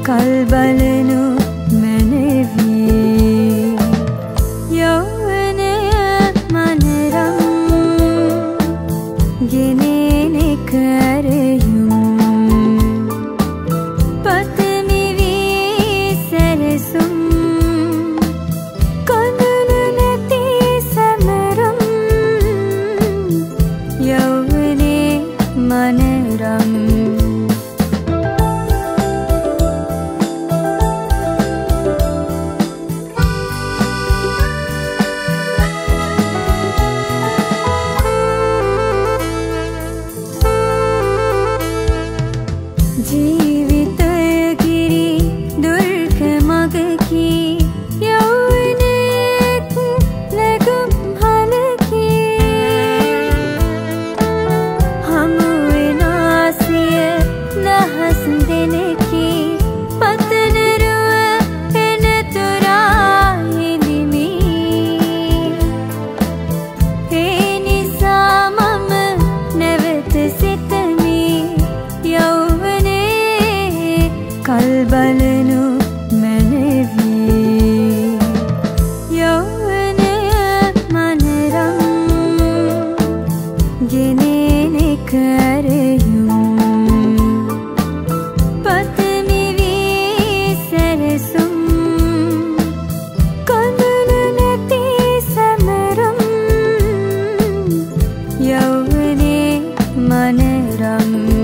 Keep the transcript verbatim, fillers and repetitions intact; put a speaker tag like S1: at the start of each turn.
S1: කල් බලනු මැනවි යෞවනය මනරම් ගෙනෙන කරයුම් පතමි වී සැරසුම් කඳුළු නැති සැමරුම් යෞවනේ මනරම් ජීවිතය කිරි දුර්ග මගකි යෞවනයෙක් ලැගුම් හලකි හමුවෙන ආසිය දහස් දෙනෙකි පතනරුව එනතුරා හිඳිමි ඒ නිසා මම නැවත සිතමි කල් බලනු මැනවි යෞවනය මනරම් ගෙනෙන කරයුම් පතමි වී සැරසුම් කඳුළු නැති සැමරුම් යෞවනේ මනරම්